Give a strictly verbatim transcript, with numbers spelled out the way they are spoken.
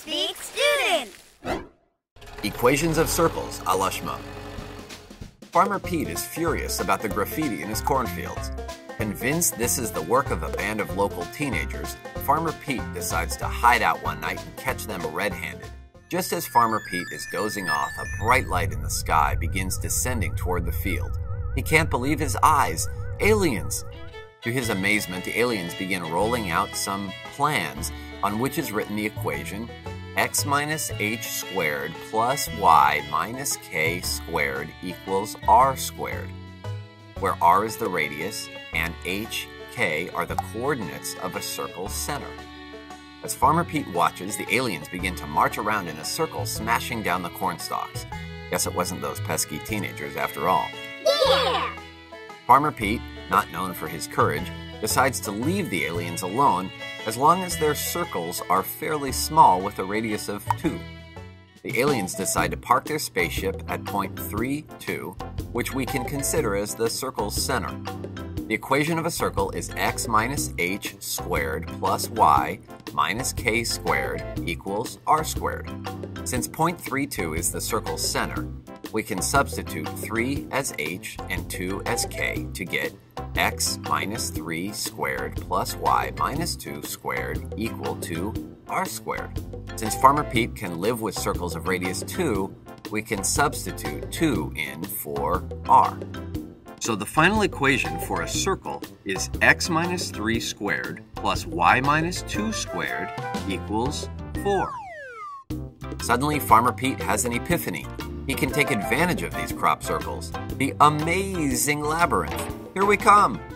Speak Student! Equations of circles a la Shmoop. Farmer Pete is furious about the graffiti in his cornfields. Convinced this is the work of a band of local teenagers, Farmer Pete decides to hide out one night and catch them red-handed. Just as Farmer Pete is dozing off, a bright light in the sky begins descending toward the field. He can't believe his eyes. Aliens! To his amazement, the aliens begin rolling out some plans on which is written the equation x minus h squared plus y minus k squared equals r squared, where r is the radius and h, k are the coordinates of a circle's center. As Farmer Pete watches, the aliens begin to march around in a circle, smashing down the corn stalks. Guess it wasn't those pesky teenagers after all. Yeah! Farmer Pete, not known for his courage, decides to leave the aliens alone as long as their circles are fairly small with a radius of two. The aliens decide to park their spaceship at point three two, which we can consider as the circle's center. The equation of a circle is x minus h squared plus y minus k squared equals r squared. Since point three two is the circle's center, we can substitute three as h and two as k to get x minus three squared plus y minus two squared equal to r squared. Since Farmer Pete can live with circles of radius two, we can substitute two in for r. So the final equation for a circle is x minus three squared plus y minus two squared equals four. Suddenly, Farmer Pete has an epiphany. He can take advantage of these crop circles. The amazing labyrinth. Here we come.